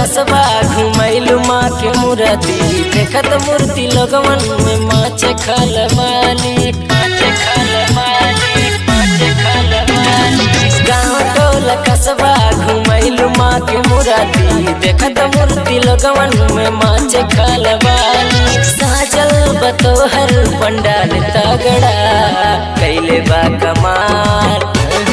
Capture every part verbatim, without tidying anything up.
कस्बा घुमैलू माँ के मूर्ति देखत मूर्ति लगवन में माचे खलमाली माचे खलमाली माचे खलमाली। गाँव टोला कस्बा घुमैलू माँ के मूर्ति देखत मूर्ति लगवन में माचे खलमाली। साजल बतोहर पंडाल तगड़ा कैले बा कमाल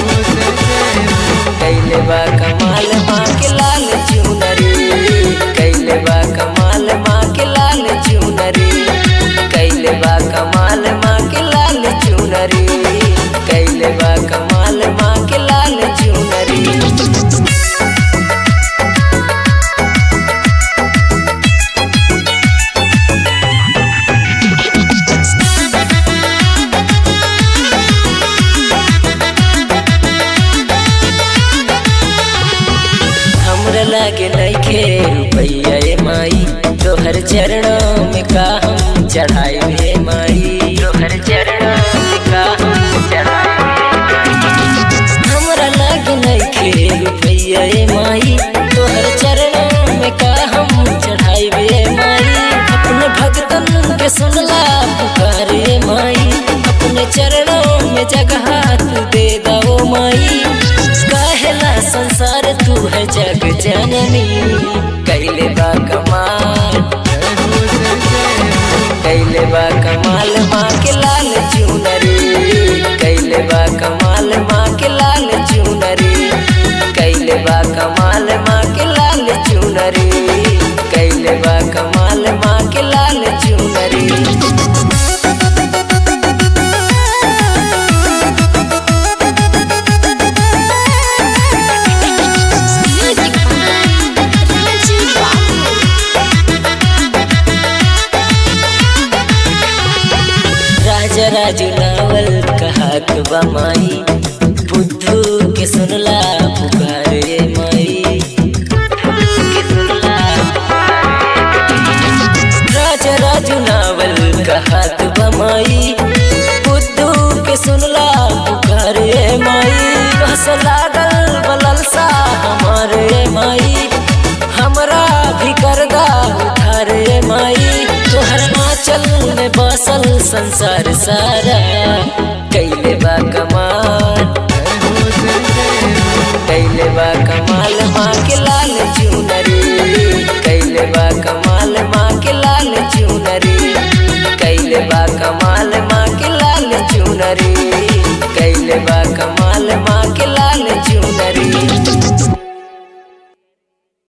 कैले बा कमाल माँ के लाल चुनरी कैले बा कमाल माँ के लाल चुनरी कैले बा कमाल माँ के लाल चुनरी कैले बा कमाल माँ के लाल चुनरी। लागे नइखे रुपैया ए माई तोहर चरणों में का हम चढ़ाई हे माई तोहर चरणों में का हम चढ़ाई। हमरा लागे नइखे रुपैया ए माई तोहर चरणों में का हम चढ़ाई हे माई। अपने भक्तन के सुनला पुकार ए माई अपने चरणों में जगह तू दे दो माई। काहेला संसार तू है जग जननी कैले बा कमाल कैले बा कमाल माँ के लाल चुनरी कैले बा कमाल माँ के लाल चुनरी कैले बा कमाल माँ के लाल चुनरी कैले बा कमाल माँ के लाल चुनरी। राजू नावल कहत बा माई बुद्धू के सुनला पुकारे माई के सुनला राजा राजू नावल कहत बा माई बुद्धू के सुनला पुकारे माई। बस लागल बलल सा हमारे माई हमरा भी करदा उधारे माई। तोहर आंचल में बसल संसार सारा कैले बा कमाल